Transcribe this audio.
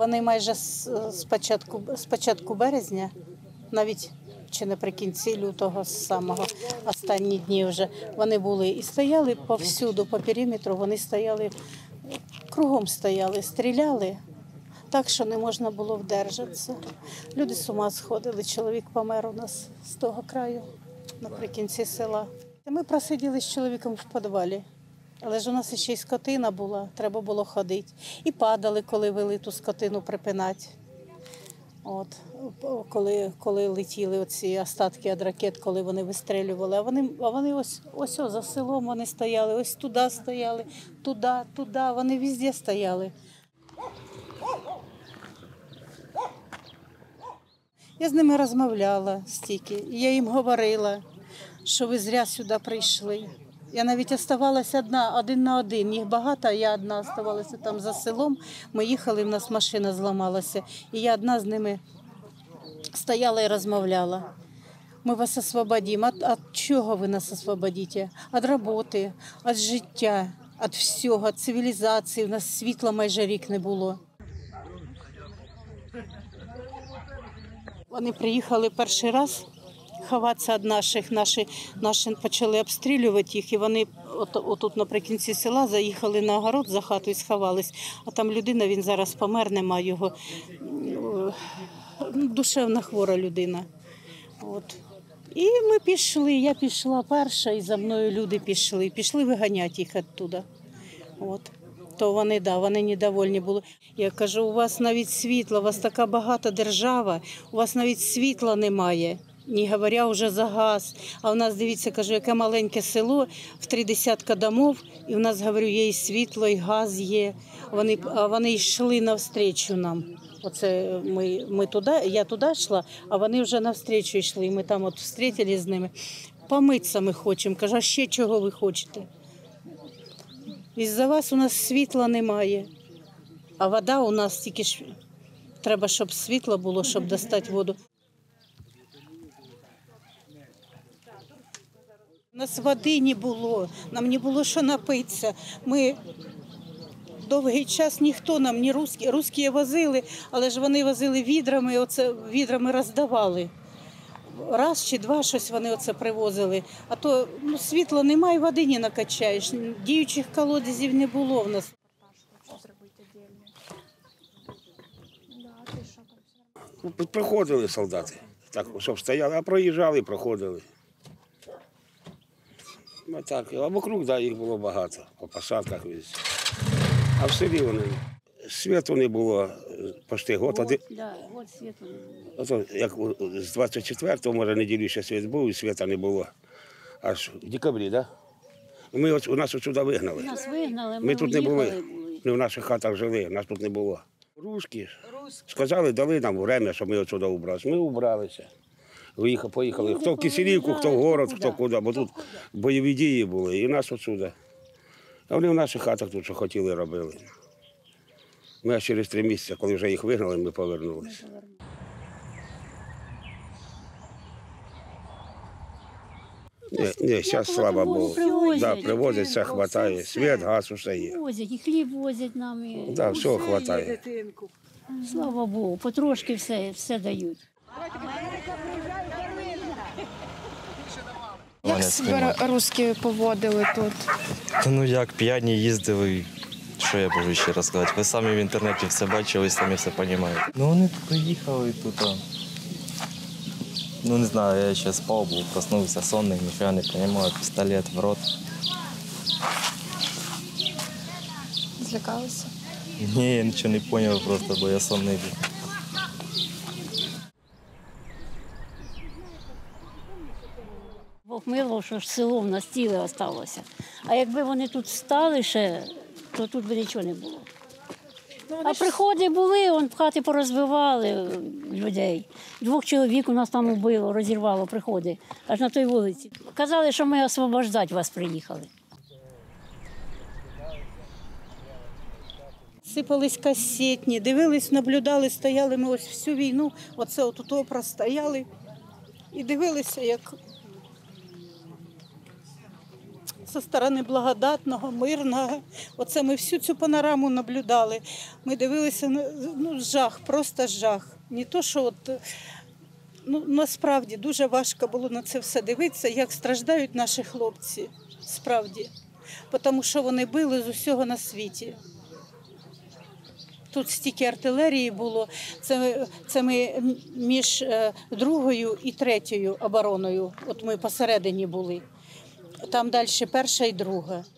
Вони майже з початку березня, навіть чи наприкінці лютого, з самого останні дні вже, вони були і стояли повсюду, по периметру, вони стояли, кругом стояли, стріляли, так, що не можна було вдержатися. Люди з ума сходили, чоловік помер у нас з того краю, наприкінці села. Ми просиділи з чоловіком в підвалі. Але ж у нас ще й скотина була, треба було ходити. І падали, коли вели ту скотину припинати. От, коли летіли оці остатки від ракет, коли вони вистрілювали. А вони ось за селом вони стояли, ось туди стояли, туди, вони везде стояли. Я з ними розмовляла стільки, я їм говорила, що ви зря сюди прийшли. Я навіть оставалася один на один. Їх багато, а я одна оставалася там за селом. Ми їхали, в нас машина зламалася. І я одна з ними стояла і розмовляла. Ми вас освободимо. Від чого ви нас освободите? Від роботи, від життя, від всього, від цивілізації. У нас світла майже рік не було. Вони приїхали перший раз ховатися від наші почали обстрілювати їх, і вони отут наприкінці села заїхали на огород за хату і сховались. А там людина, він зараз помер, нема його, душевно хвора людина. От. І ми пішли, я пішла перша, і за мною люди пішли виганяти їх оттуда. От. То вони недовольні були. Я кажу, у вас навіть світла, у вас така багата держава, у вас навіть світла немає. Не говоря вже за газ. А у нас, дивіться, кажу, яке маленьке село, в 30 домов, і у нас, говорю, є і світло, і газ є. Вони йшли навстрічу нам. Оце ми туди, я туди йшла, а вони вже навстрічу йшли. Ми там от зустрілися з ними. Помитися ми хочемо. Кажу, а ще чого ви хочете? Із-за вас у нас світла немає. А вода у нас тільки ж треба, щоб світло було, щоб достати воду. У нас води не було, нам не було що напитися. Ми довгий час ніхто нам, не русські возили, але ж вони возили відрами, відрами роздавали. Раз чи два щось вони привозили. А то світла немає, води не накачаєш. Діючих колодязів не було в нас. Проходили солдати, так, щоб стояли, а проїжджали, проходили. Так, а вокруг, да, їх було багато, по посадках. А в селі вони, світу не було почти год. Год світу не було. Як з 24-го, може, неділю ще світ був, і світа не було. Аж в декабрі, так? Да? У нас сюди вигнали. Нас вигнали, ми тут не були. Ми в наших хатах жили, нас тут не було. Русські сказали, дали нам час, щоб ми отсюди убралися. Ми убралися. Поїхали. Хто в Киселівку, хто в город, хто куди, бо тут бойові дії були, і нас отсюди. А вони в наших хатах тут, що хотіли, робили. Ми аж через 3 місяці, коли вже їх вигнали, ми повернулися. Ні, зараз, слава Богу. Да, привозять, все вистачає. Світ, газ, усе є. Возять, і хліб возять нам. Да, все вистачає. Слава Богу, потрошки все дають. Як себе русські поводили тут? Ну як, п'яні їздили, що я можу ще розказати. Ви самі в інтернеті все бачили, самі все розумієте. Ну вони приїхали тут. Ну не знаю, я ще спав, був, проснувся сонний, ніфіга не розумію, пістолет в рот. Злякалися? Ні, я нічого не зрозумів просто, бо я сонний був. Бог милував, що ж село в нас ціле залишилося. А якби вони тут стали ще, то тут би нічого не було. А приходи були, в хати порозбивали людей. 2 чоловік у нас там убило, розірвало приходи, аж на той вулиці. Казали, що ми освобождати вас приїхали. Сипались касетні, дивились, наблюдали, стояли ми ось всю війну, оце отут простояли і дивилися, як зі сторони Благодатного, Мирного. Оце ми всю цю панораму наблюдали. Ми дивилися, жах, просто жах. Не то, що насправді дуже важко було на це все дивитися, як страждають наші хлопці, справді. Тому що вони били з усього на світі. Тут стільки артилерії було, це ми між 2-ю і 3-ю обороною, от ми посередині були. Там далі 1-ша і 2-га.